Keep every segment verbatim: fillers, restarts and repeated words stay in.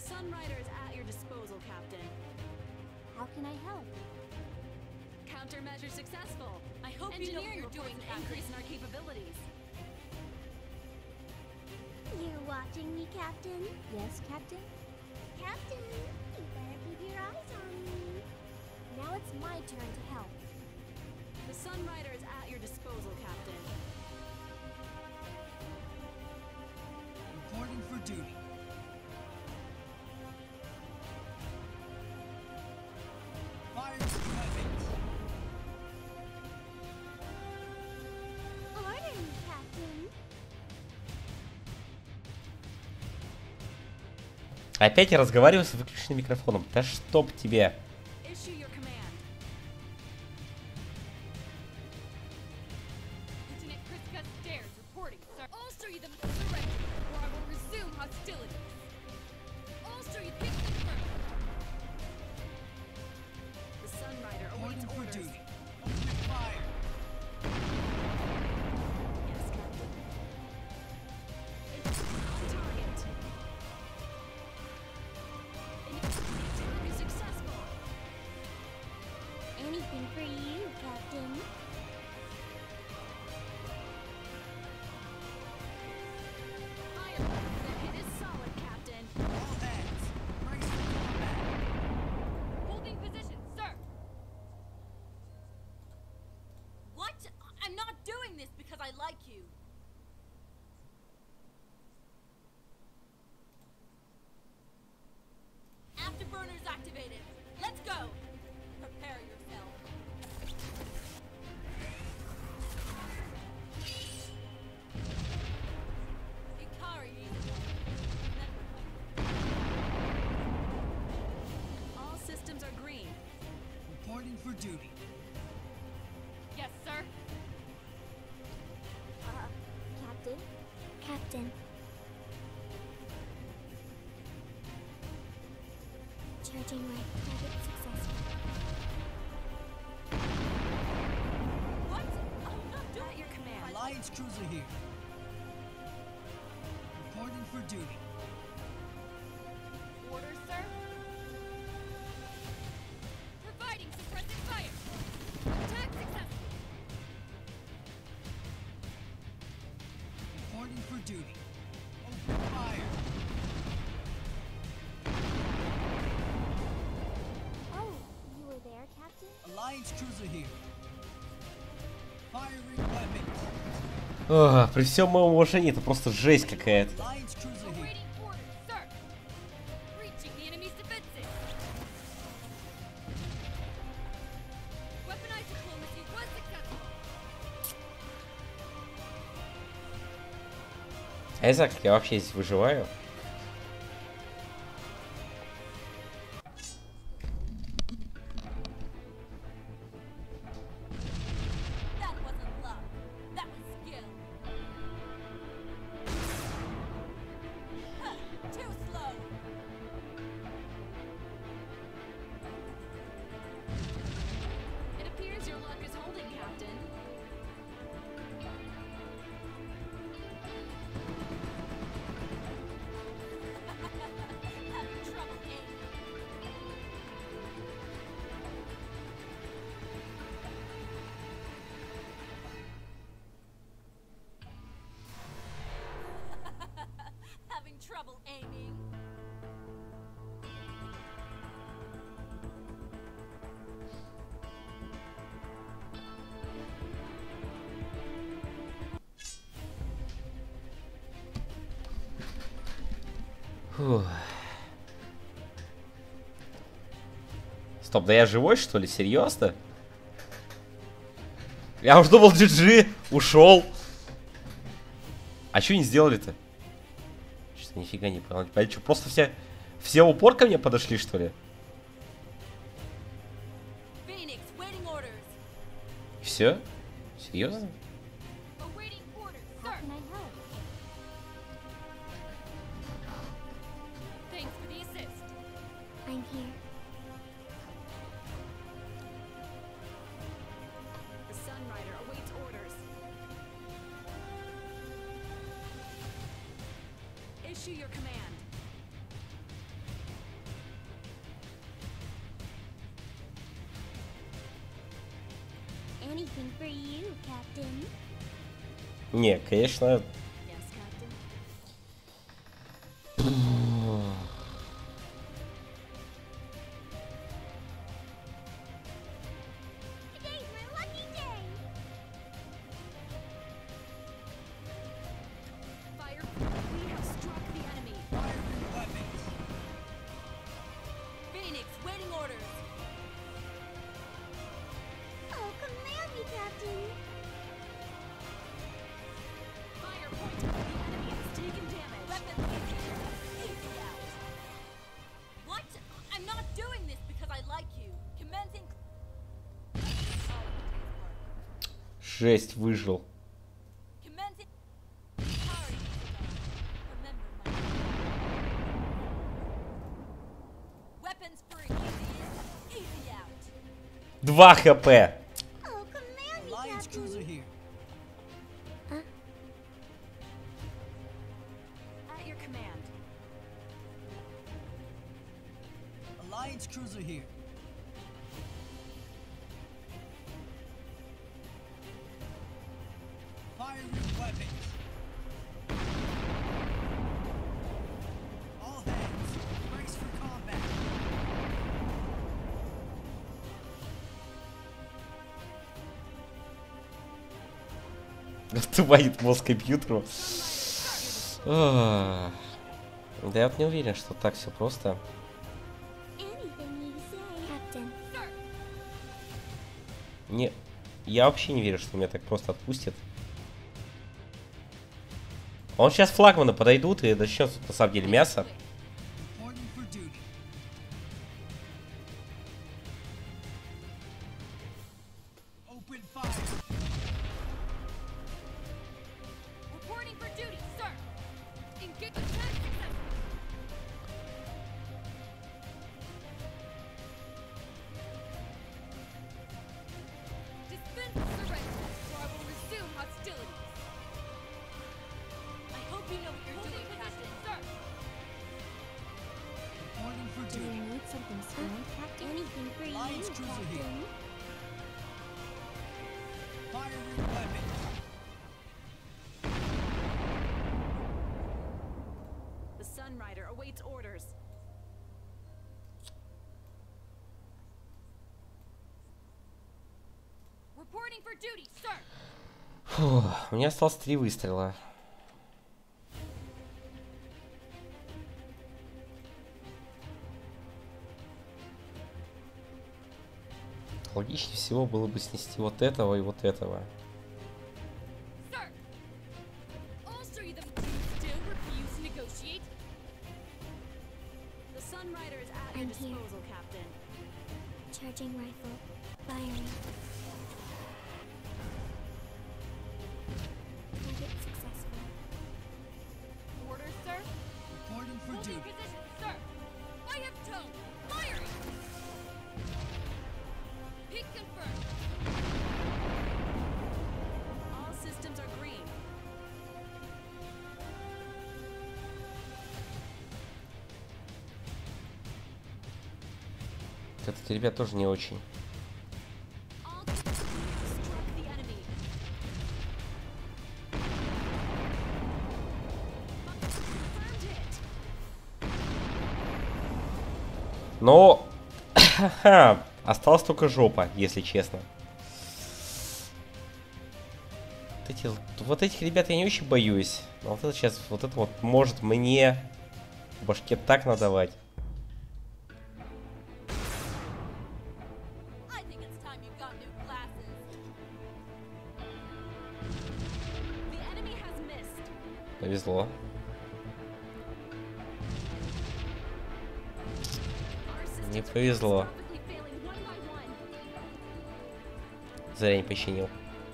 Sun Rider is at your disposal, Captain. How can I help? Countermeasure successful. I hope you know what Engineering you're doing, reports an increase in our capabilities. You're watching me, Captain? Yes, Captain? Captain, you better keep your eyes on me. Now it's my turn to help. The Sun Rider is at your disposal, Captain. Reporting for duty. Fire equipment. Order me, Captain. Опять я разговариваю с выключенным микрофоном. Да чтоб тебе. Issue your command. Lieutenant Kriska Stairs reporting, sir. I'll show you the surrender, or I will resume hostilities. I'll show you things first. The Sun Rider awaits Reporting for orders. duty. Open fire. Yes, Captain. It's on target. Attack is successful. Anything for you, Captain. Fire. The hit is solid, Captain. All hands. Brace for combat. Holding position, sir. What? I'm not doing this because I like you. Afterburners activated. Let's go. Prepare yourself. Ikari. All systems are green. Reporting for duty. Yes, sir. Uh, Captain? Captain. Charging right. Target successful. What? I'm not doing At your command. Alliance cruiser here. Reporting for duty. orders, sir. Providing suppressive fire. Attack successful. Reporting for duty. Open fire. Oh, you were there, Captain? Alliance cruiser here. Firing weapons. Ох, при всем моем уважении, это просто жесть какая-то. Alliance cruiser here. Awaiting orders, sir. Reaching the enemy's defenses. Weaponized diplomacy was successful. А я знаю, как я вообще здесь выживаю. That wasn't luck. That was skill. Huh, too slow. It appears your luck is holding, Captain. Having trouble aiming. Having trouble aiming. Фух. Стоп, да я живой, что ли? Серьезно? Я уж думал, джи джи ушел. А что не сделали-то? Что-то нифига не понял. А что, просто все, все в упор ко мне подошли, что ли? Phoenix, waiting orders. Все? Серьезно? Awaiting orders, How sir. can I help? Thanks for the assist. I'm here. The Sun Rider awaits orders. Issue your command. Anything for you, Captain. Не, конечно. Yes, Captain. Today's my lucky day. Fire. We have struck the enemy. Fire your weapons. Phoenix, waiting orders. Oh, command me, Captain. Fire point. The enemy has taken damage. Weapons easy. Easy out. What? I'm not doing this because I like you. Commencing. Жесть, выжил. Commencing. Sorry. Remember my. Weapons free. Easy in. Easy out. два хп. Oh, command me, Alliance Captain. cruiser here. At your command. Alliance cruiser here. Fire your weapons. All hands, brace for combat. Тупает мозг компьютеру. Ах. Да я вот не уверен, что так все просто. Anything you say, Captain. Не, я вообще не верю, что меня так просто отпустят. Он сейчас флагманы подойдут и начнется на самом деле мясо. Reporting for duty. Open fire. Reporting for duty, sir. Engage attack successful. Dispense surrender, or I will resume hostilities. I hope you know what you're doing, Captain. Sir. Reporting for Do you duty. need something strong, Captain? Anything for Alliance you, cruiser here. Captain. Fire your weapons. The Sun Rider awaits orders. Reporting for duty, sir. Фу, у меня осталось три выстрела. Логичнее всего было бы снести вот этого и вот этого. Sir. Also, you the still refuse to negotiate. The Sun Rider is at your I'm here. disposal, Captain. Charging rifle. Firing. Target successful. Orders, sir. Reporting for Holding duty. position, sir. I have tone. Firing. Peak confirmed. All systems are green. Эти ребят тоже не очень. All struck the enemy. Confirmed hit. Но ха-ха, осталась только жопа, если честно. Вот, эти, вот этих ребят я не очень боюсь. Но вот это сейчас, вот это вот может мне в башке так надавать. I think it's time you got new glasses. The enemy has missed. Повезло. Our systems Не are повезло. catastrophically failing one by one. Зря не починил. It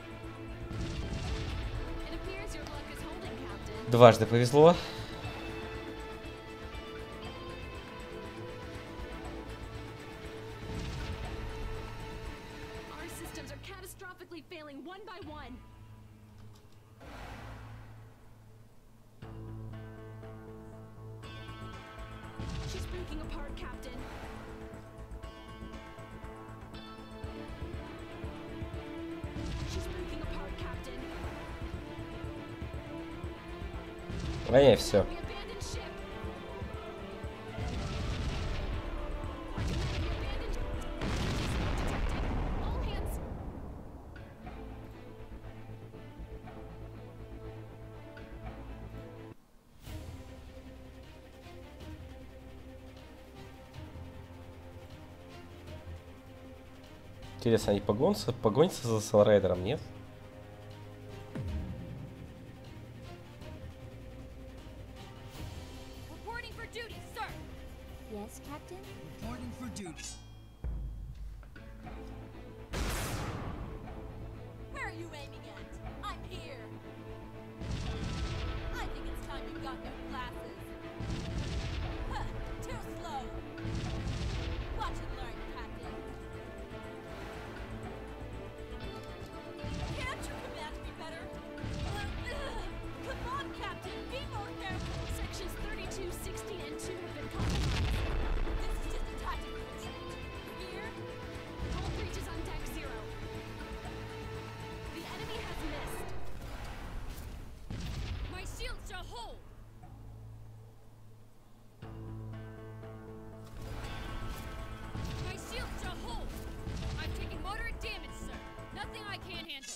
appears your luck is holding, Captain. Дважды повезло. Our systems are catastrophically failing one by one. She's breaking apart, Captain. А не, все. We abandoned ship. All hands. Интересно, они погонятся, погонятся за Солрайдером, нет? Reporting for duty, sir. Yes, Captain? Reporting for duty. Where are you aiming at? I'm here. I think it's time you got your glasses. Huh, too slow. Watch and learn, Captain. Can't you command me better? Uh, ugh. Come on, Captain, be more careful. Sections thirty-two, sixty, and two have been compromised. This is just a tactical retreat. Here, All breaches on deck zero. The enemy has missed. my shield shall hold. My shield shall hold. I'm taking moderate damage, sir. Nothing I can't handle.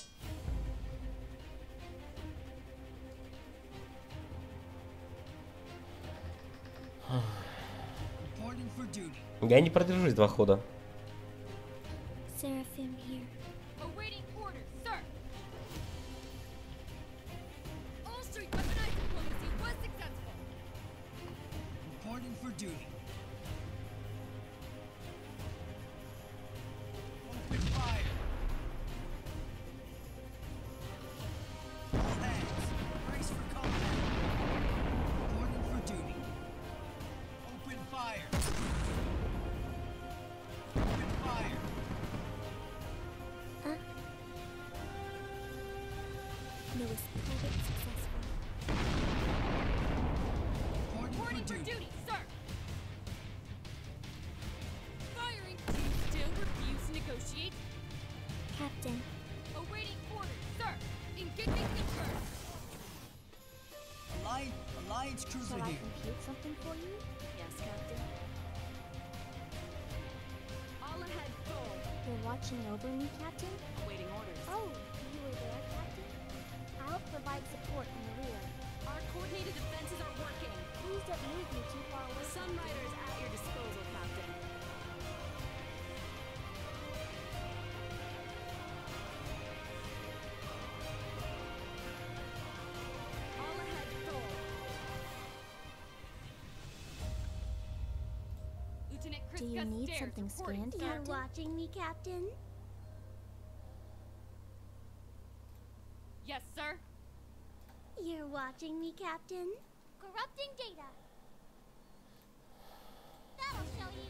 Reporting for duty. Я не продержусь два хода. Seraphim here. Awaiting orders, sir. All street weaponized diplomacy was successful. Reporting for duty. Open fire. All hands, brace for combat. Reporting for duty. Open fire. Open fire. Uh. Newest target successful. Reporting for Reporting for duty. duty, sir. Firing. Do you still refuse to negotiate? Captain. Awaiting orders, sir. Engaging confirmed. Alliance, Alliance cruiser Shall I here. compute something for you? Yes, Captain. All ahead full. You're watching over me, Captain? Awaiting orders. Oh, you were there, Captain? I'll provide support in the rear. Our coordinated defenses are working. Please don't move me too far away. The Sun Rider is at your disposal, Captain. All ahead full. Lieutenant Chris Do you need Stairs something reporting, scanned, sir. You're watching me, Captain? Yes, sir. You're watching me, Captain? Corrupting data. That'll show you.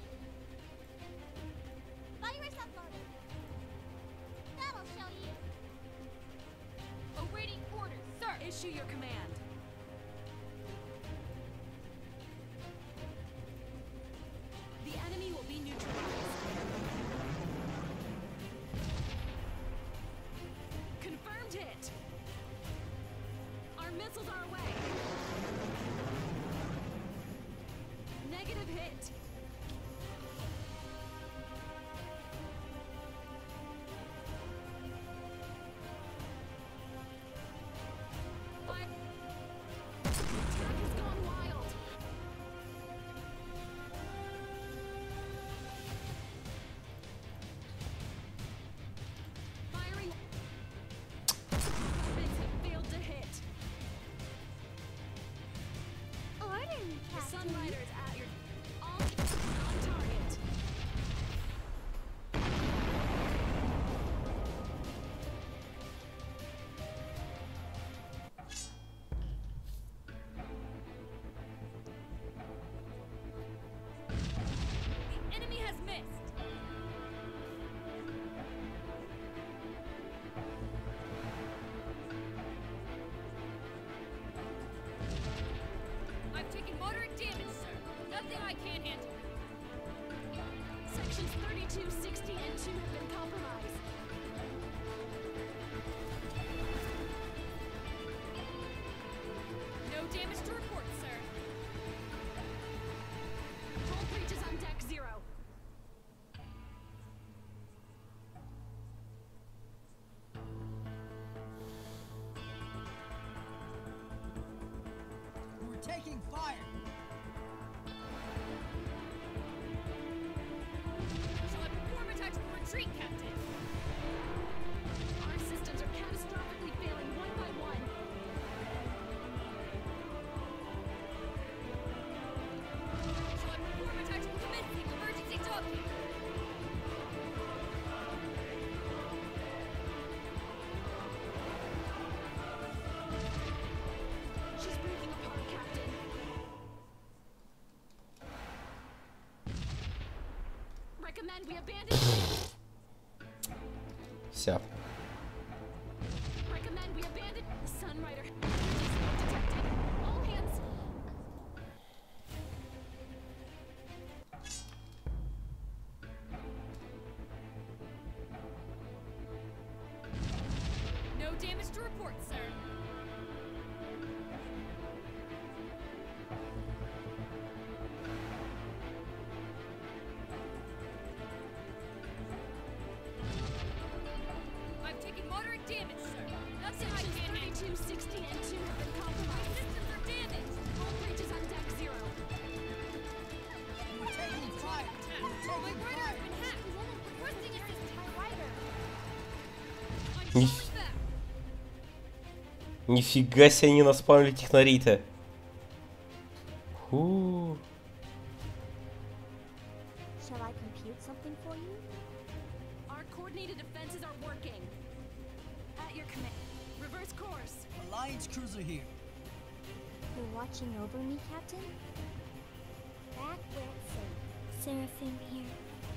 Virus uploaded. That'll show you. Awaiting orders, sir. Issue your command. The enemy will be neutralized. Confirmed hit. Our missiles are away. Negative hit. Fire. Attack has gone wild. Firing. Weapons have failed to hit. Order me, The Captain. Sun Rider is at your all on target. The enemy has missed. I've taken moderate damage, sir. Nothing I can't handle. Sections thirty-two, sixty, and two have been compromised. No damage to report, sir. Hull breach is on deck zero. We're taking fire. Shall I perform a tactical retreat, Captain? Our systems are catastrophically failing one by one. Shall I perform a tactical commencing emergency docking? She's breaking apart, Captain. Recommend we abandon. Все. Recommend we abandon. Sunrider. Detected. All hands. No damage to report, sir. I've taken moderate damage, sir. Nothing I can't handle. thirty-two, sixty, and two have been compromised. Systems are damaged. Hull breach is on deck zero. We're taking fire. We're My taking rider has fire. been hacked. Requesting assistance. My rider. I'm Ни- calling back. Нифига себе они наспамили технарей-то. Фу. Shall I compute something for you? Our coordinated defenses are working. At your command. Reverse course. Alliance cruiser here. You're watching over me, Captain? Back where it's safe. Seraphim here.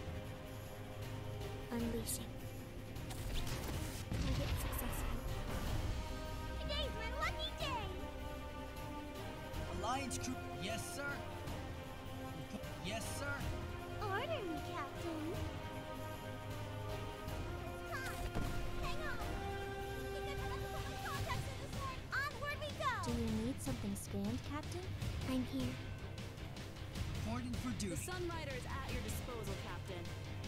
Unleashing. Target successful. Today's my lucky day! Alliance crew. Yes, sir. Yes, sir. Order me, Captain. Time. Hang on. Think I've enough public contacts in this one. Onward we go! Do you need something scanned, Captain? I'm here. Reporting for The duty. Sunrider is at your disposal, Captain.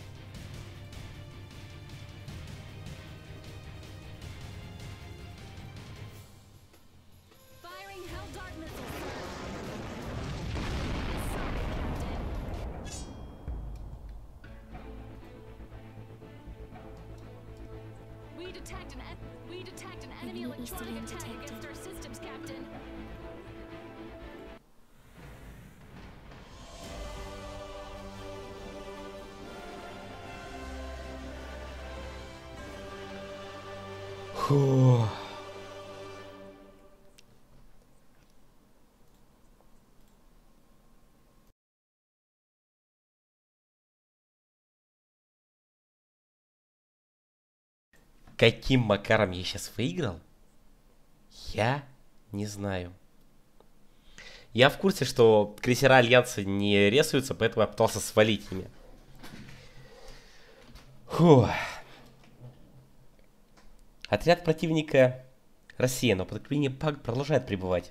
Firing Hell Dart missiles, sir. Sorry, Captain. We detect an en- we detect an enemy Enemy electronic Eastern attack detected. against our systems, Captain. Фу. Каким макаром я сейчас выиграл? Я не знаю. Я в курсе, что крейсера Альянса не ресаются, поэтому я пытался свалить ими. Фу. Отряд противника рассеян, но подкрепление ПАК продолжает пребывать.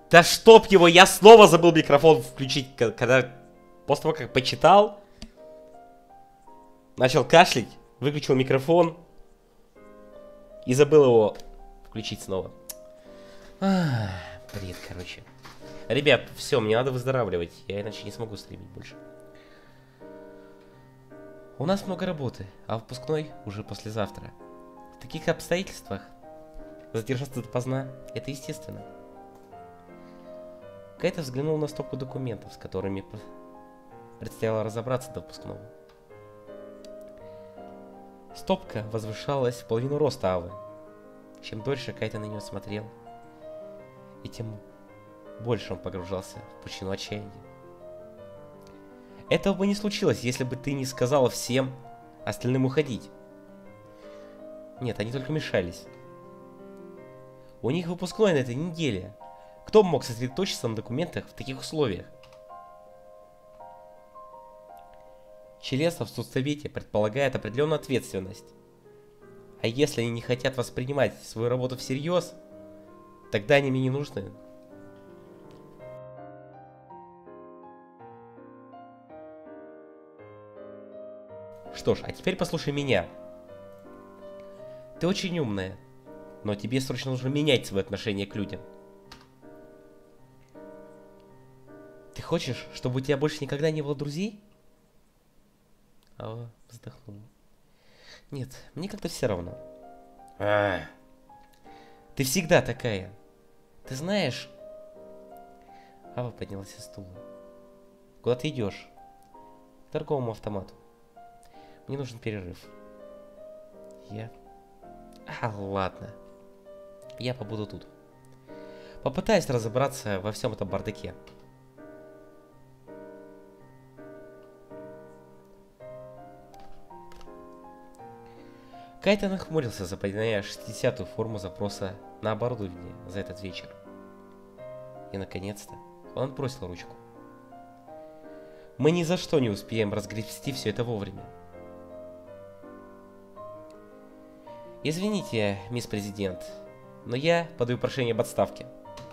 Да чтоб его, я снова забыл микрофон включить, когда... После того, как почитал, начал кашлять, выключил микрофон и забыл его включить снова. Ах, бред, короче. Ребят, все, мне надо выздоравливать, я иначе не смогу стримить больше. У нас много работы, а выпускной уже послезавтра. В таких обстоятельствах задержаться допоздна — это естественно. Кайта взглянул на стопку документов, с которыми предстояло разобраться до выпускного. Стопка возвышалась в половину роста Авы. Чем дольше Кайта на нее смотрел, и тем больше он погружался в пучину отчаяния. Этого бы не случилось, если бы ты не сказала всем остальным уходить. Нет, они только мешались. У них выпускной на этой неделе. Кто мог сосредоточиться на документах в таких условиях? Членство в студсовете предполагает определенную ответственность. А если они не хотят воспринимать свою работу всерьез, тогда они мне не нужны. Что ж, а теперь послушай меня. Ты очень умная, но тебе срочно нужно менять свое отношение к людям. Ты хочешь, чтобы у тебя больше никогда не было друзей? Ава вздохнула. Нет, мне как-то все равно. А, ты всегда такая. Ты знаешь... Ава поднялась со стула. Куда ты идешь? К торговому автомату. Мне нужен перерыв. Я... А, ладно. Я побуду тут. Попытаюсь разобраться во всем этом бардаке. Кайта нахмурился, заполняя шестидесятую форму запроса на оборудование за этот вечер. И наконец-то он бросил ручку. Мы ни за что не успеем разгребсти все это вовремя. Извините, мисс президент, но я подаю прошение об отставке.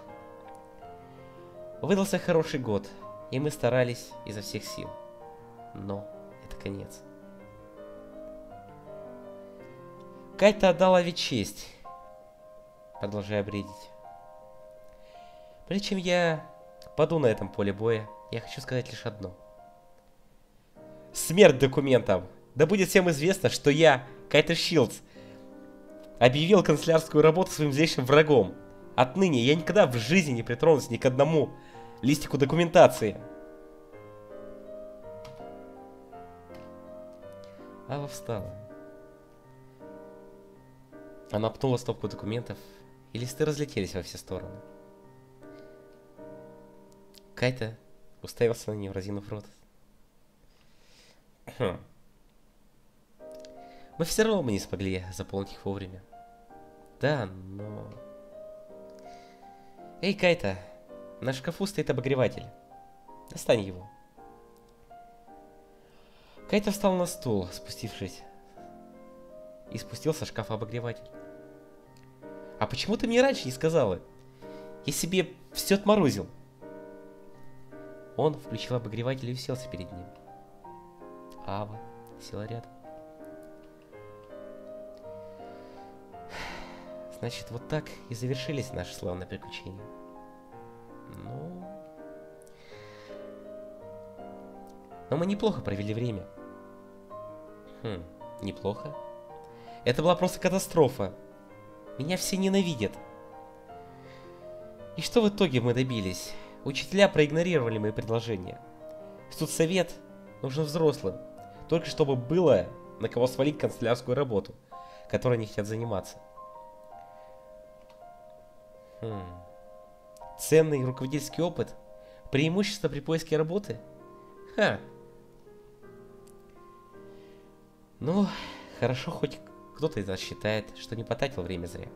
Выдался хороший год, и мы старались изо всех сил. Но это конец. Кайта отдала ведь честь, продолжая бредить. Прежде чем я паду на этом поле боя, я хочу сказать лишь одно. Смерть документам! Да будет всем известно, что я, Кайта Шилдс, объявил канцелярскую работу своим злейшим врагом. Отныне я никогда в жизни не притронусь ни к одному листику документации. Ава встала. Она пнула стопку документов, и листы разлетелись во все стороны. Кайта уставился на нее, разинув рот. Хм. Мы все равно бы не смогли заполнить их вовремя. Да, но... Эй, Кайта, на шкафу стоит обогреватель. Достань его. Кайта встал на стул, спустившись, и спустил со шкафа обогреватель. А почему ты мне раньше не сказала? Я себе все отморозил. Он включил обогреватель и уселся перед ним. Ава села рядом. Значит, вот так и завершились наши славные приключения. Ну... Но мы неплохо провели время. Хм, неплохо. Это была просто катастрофа. Меня все ненавидят. И что в итоге мы добились? Учителя проигнорировали мои предложения. Студсовет нужен взрослым. Только чтобы было на кого свалить канцелярскую работу, которой они хотят заниматься. Хм. Ценный руководительский опыт? Преимущество при поиске работы? Ха. Ну, хорошо, хоть кто-то из нас считает, что не потратил время зря.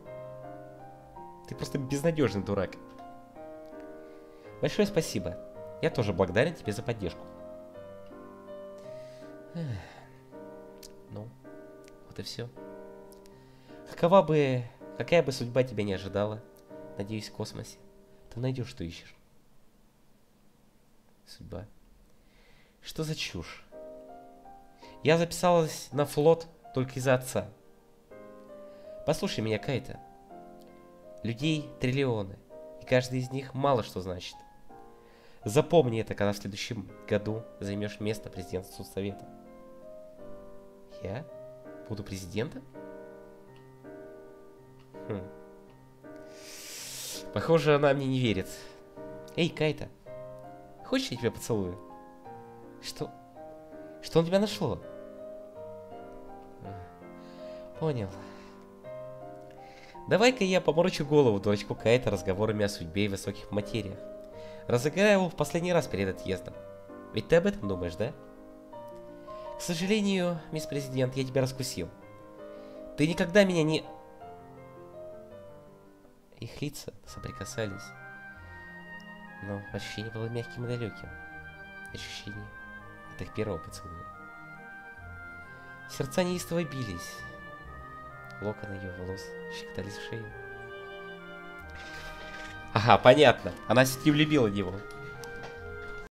Ты просто безнадежный дурак. Большое спасибо. Я тоже благодарен тебе за поддержку. Эх. Ну, вот и все. Какова бы, какая бы судьба тебя не ожидала, надеюсь, в космосе, Ты найдешь, что ищешь. Судьба. Что за чушь? Я записалась на флот только из-за отца. Послушай меня, Кайта. Людей триллионы, и каждый из них мало что значит. Запомни это, когда в следующем году займешь место президента Соцсовета. Я? Буду президентом? Хм. Похоже, она мне не верит. Эй, Кайта, хочешь, я тебя поцелую? Что? Что он тебя нашло? Понял. Давай-ка я поморочу голову дурачку Кайта разговорами о судьбе и высоких материях. Разыграю его в последний раз перед отъездом. Ведь ты об этом думаешь, да? К сожалению, мисс Президент, я тебя раскусил. Ты никогда меня не... Их лица соприкасались. Но ощущение было мягким и далеким. Ощущение от их первого поцелуя. Сердца неистово бились. Локоны ее волос щекотались в шею. Ага, понятно. Она все-таки влюбила в него.